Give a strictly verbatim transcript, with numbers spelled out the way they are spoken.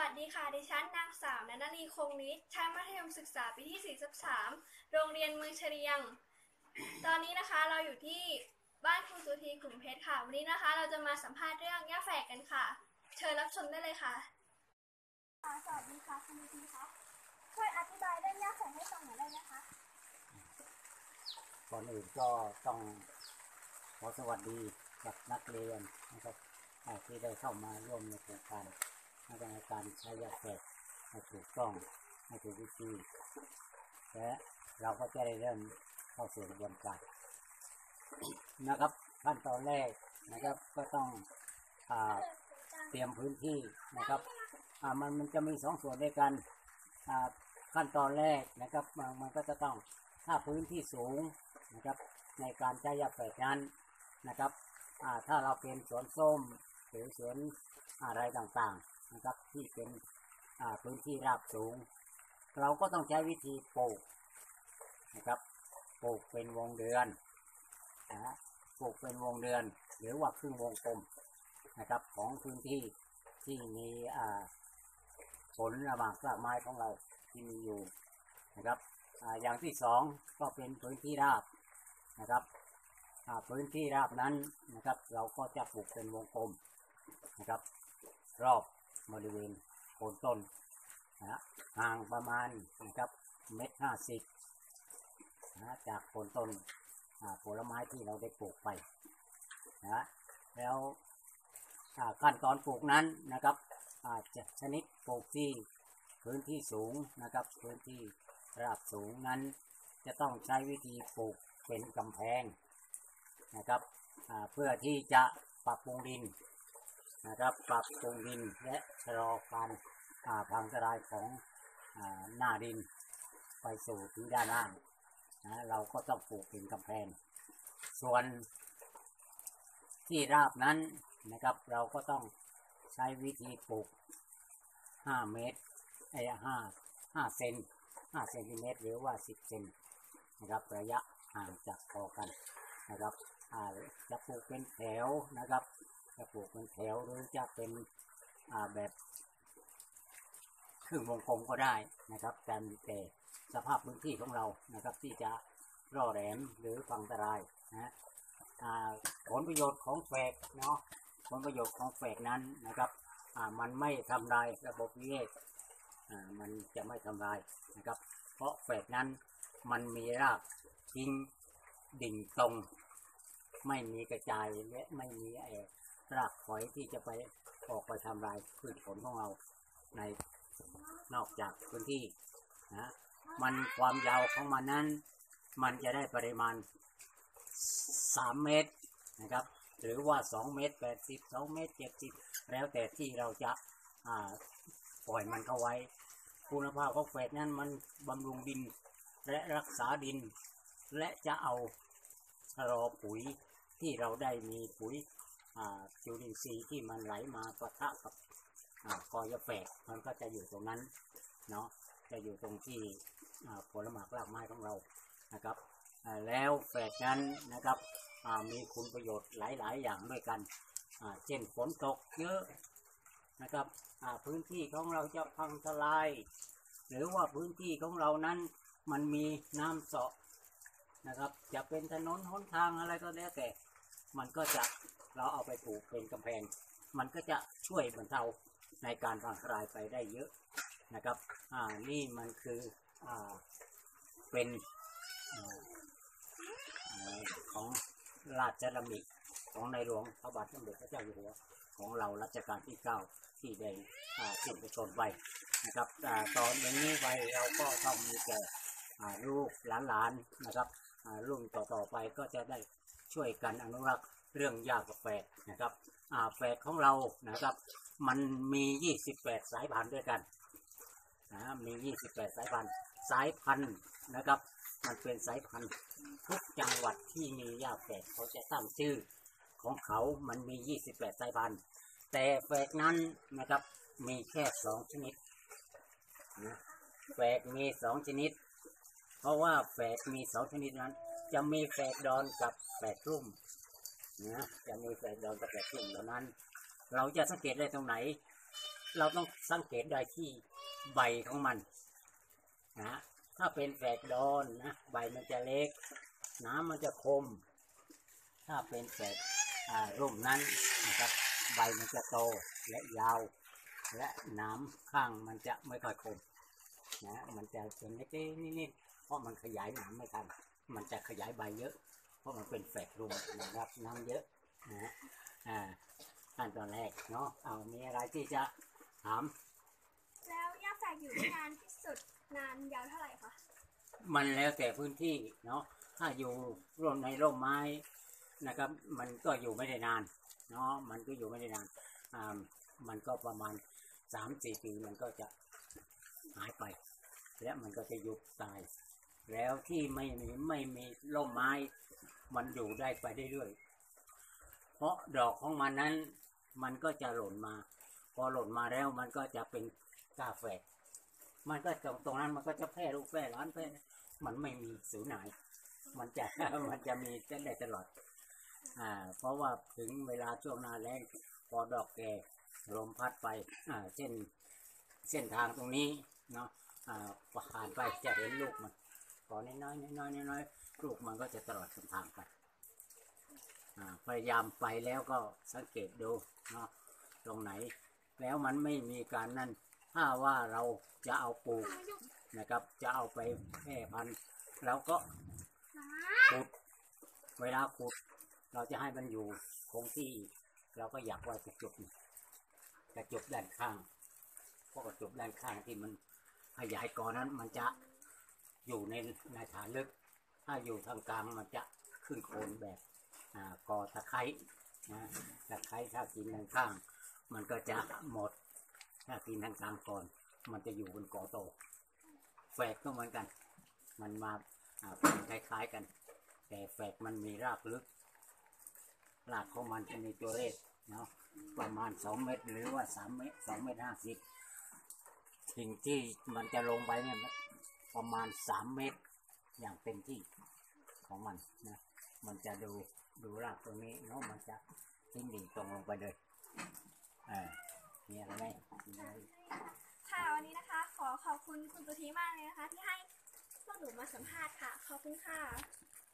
วัสดีค่ะดิฉันนางสาวณณลีคงนิตชั้นมัธยมศึกษาปีที่สี่ทับสามโรงเรียนเมืองเฉลียงตอนนี้นะคะเราอยู่ที่บ้านครูสุธีขุนเพชรค่ะวันนี้นะคะเราจะมาสัมภาษณ์เรื่องย่าแฝกกันค่ะเชิญรับชมได้เลยค่ะสวัสดีค่ะคุณสุธีคะช่วยอธิบายเรื่องย่าแฝกให้ฟังหน่อยได้ไหมคะก่อนอื่นก็ต้องขอสวัสดีกับนักเรียนนะครับที่ได้เข้ามาร่วมในโครงการในการใช้ยาแฝกให้ถูกต้องให้ถูกวิธีและเราก็จะได้เริ่มเข้าสู่กระบวนการนะครับขั้นตอนแรกนะครับก็ต้องเตรียมพื้นที่นะครับมันมันจะมีสองส่วนด้วยกันขั้นตอนแรกนะครับมันก็จะต้องถ้าพื้นที่สูงนะครับในการใช้ยาแฝกนั้นนะครับถ้าเราเป็นสวนส้มหรือสวนอะไรต่างๆนะครับที่เป็นพื้นที่ราบสูงเราก็ต้องใช้วิธีปลูกนะครับปลูกเป็นวงเดือนนะปลูกเป็นวงเดือนหรือว่าครึ่งวงกลมนะครับของพื้นที่ที่มีผลระหว่างรากไม้ของเราที่มีอยู่นะครับอย่างที่สองก็เป็นพื้นที่ราบนะครับพื้นที่ราบนั้นนะครับเราก็จะปลูกเป็นวงกลมนะครับรอบบริเวณโคนต้นนะห่างประมาณนะครับเมตรห้าสิบนะจากโคนต้นผลไม้ที่เราได้ปลูกไปนะแล้วขั้นตอนปลูกนั้นนะครับจะชนิดปลูกที่พื้นที่สูงนะครับพื้นที่ราบสูงนั้นจะต้องใช้วิธีปลูกเป็นกำแพงนะครับเพื่อที่จะปรับปรุงดินนะครับปรับปรุงดินและชะลอการพังทลายของหน้าดินไปสู่ที่ด้านล่างนะเราก็ต้องปลูกเป็นกำแพงส่วนที่ราบนั้นนะครับเราก็ต้องใช้วิธีปลูกห้าเมตรไอ้ห้าห้าเซนห้าเซนติเมตรหรือว่าสิบเซนนะครับระยะห่างจากพอกันนะครับจะปลูกเป็นแถวนะครับจะปลูกเป็นแถวหรือจะเป็นแบบครึ่งวงกลมก็ได้นะครับแต่แต่สภาพพื้นที่ของเรานะครับที่จะร่อแหลมหรือพังทลายนะผลประโยชน์ของแฝกเนาะผลประโยชน์ของแฝกนั้นนะครับมันไม่ทำลายระบบนิเวศมันจะไม่ทำลายนะครับเพราะแฝกนั้นมันมีรากทิ้งดิ่งตรงไม่มีกระจายและไม่มีไอ้รากฝอยที่จะไปออกไปทำลายพืชผลของเราในนอกจากพื้นที่นะมันความยาวของมันนั้นมันจะได้ปริมาณสามเมตรนะครับหรือว่าสองเมตรแปดสิบ สองเมตรเจ็ดสิบแล้วแต่ที่เราจะปล่อยมันเข้าไว้คุณภาพของแฝกนั้นมันบำรุงดินและรักษาดินและจะเอาชะลอปุ๋ยที่เราได้มีปุ๋ยจุลินทรีย์ที่มันไหลมาปะทะกับกอยาแฝกมันก็จะอยู่ตรงนั้นเนาะจะอยู่ตรงที่ผลหมากรากไม้ของเรานะครับแล้วแฝกนั้นนะครับมีคุณประโยชน์หลายๆอย่างด้วยกันเช่นฝนตกเยอะนะครับพื้นที่ของเราจะพังทลายหรือว่าพื้นที่ของเรานั้นมันมีน้ำเสาะนะครับจะเป็นถนนหนทางอะไรก็แล้วแต่มันก็จะเราเอาไปปลูกเป็นกำแพงมันก็จะช่วยบรรเทาในการพังทลายไปได้เยอะนะครับอ่านี่มันคืออ่าเป็นของราชดำริของในหลวงพระบาทสมเด็จพระเจ้าอยู่หัวของเรารัชกาลที่เก้าที่ได้สิ้นพระชนม์ไปนะครับตอนนี้ไปเราก็ต้องมีแก่ลูกหลานๆนะครับรุ่นต่อๆไปก็จะได้ช่วยกันอนุรักษ์เรื่องหญ้ากับแฝกนะครับแฝกของเรานะครับมันมียี่สิบแปดสายพันธุ์ด้วยกันนะมียี่สิบแปดสายพันธุ์สายพันธุ์นะครับมันเป็นสายพันธุ์ทุกจังหวัดที่มีหญ้าแฝกเขาจะตั้งชื่อของเขามันมียี่สิบแปดสายพันธุ์แต่แฝกนั้นนะครับมีแค่สองชนิดนะแฝกมีสองชนิดเพราะว่าแฝกมีสองชนิดนั้นจะมีแฝกดอนกับแฝกรุ่มนะจะมีแฝกดอนกับแฝกรุ่มเหล่านั้นเราจะสังเกตได้ตรงไหนเราต้องสังเกตได้ที่ใบของมันนะถ้าเป็นแฝกดอนนะใบมันจะเล็กน้ำมันจะคมถ้าเป็นแฝกร่มนั้นนะครับใบมันจะโตและยาวและน้ำข้างมันจะไม่ค่อยคมนะมันจะเป็นเล็กๆนิดๆเพราะมันขยายหนามไม่ทันมันจะขยายใบเยอะเพราะมันเป็นแฝกร่มนะครับน้ำเยอะนะอ่าขั้นตอนแรกเนาะเอามีอะไรที่จะถามแล้วหญ้าแฝกอยู่ได้นานที่สุดนานยาวเท่าไหร่คะมันแล้วแต่พื้นที่เนาะถ้าอยู่ร่มในร่มไม้นะครับมันก็อยู่ไม่ได้นานเนาะมันก็อยู่ไม่ได้นานอ่ามันก็ประมาณสามสี่ปีมันก็จะหายไปและมันก็จะยุบตายแล้วที่ไม่มีไม่มีร่มไม้มันอยู่ได้ไปเรื่อยๆเพราะดอกของมันนั้นมันก็จะหล่นมาพอหล่นมาแล้วมันก็จะเป็นกาแฟมันก็ตรงตรงนั้นมันก็จะแพร่ลูกแพร่ร้านแพร่มันไม่มีสูญหายมันจะ มันจะมีได้ตลอดอ่าเพราะว่าถึงเวลาช่วงหน้าแล้งพอดอกแก่ลมพัดไปอ่าเช่นเส้นทางตรงนี้เนาะอ่าผ่านไปจะเห็นลูกมันพอน้อยๆน้อยๆน้อยๆลูกมันก็จะตลอดเส้นทางไปอ่าพยายามไปแล้วก็สังเกตดูเนาะตรงไหนแล้วมันไม่มีการนั่นถ้าว่าเราจะเอาปลูกนะครับจะเอาไปแพร่พันธุ์เราก็ขุดเวลาขุดเราจะให้มันอยู่คงที่เราก็อยากไว้กระจุกกระจุกด้านข้างเพราะกระจุกด้านข้างที่มันขยายก่อนนั้นมันจะอยู่ในในฐานลึกถ้าอยู่ทางกลางมันจะขึ้นโคนแบบอ่ากอตะไคร้นะตะไคร้ถ้ากินด้านข้างมันก็จะหมดถ้ากินทางกลางก่อนมันจะอยู่บนกอโตแฝกก็เหมือนกันมันมาเป็นคล้ายๆกันแต่แฝกมันมีรากลึกรากของมันจะมีตัวเลขเนาะประมาณสองเมตรหรือว่าสามเมตรสองเมตรห้าสิบสิ่งที่มันจะลงไปเนี่ยประมาณสามเมตรอย่างเต็มที่ของมันนะมันจะดูดูรากตรงนี้เนาะมันจะทิ้งดิ่งตรงลงไปเลยอ่าเนี่ยอะไรค่ะวันนี้นะคะขอขอบคุณคุณสุธีมากเลยนะคะที่ให้พวกหนูมาสัมภาษณ์ค่ะขอบคุณค่ะ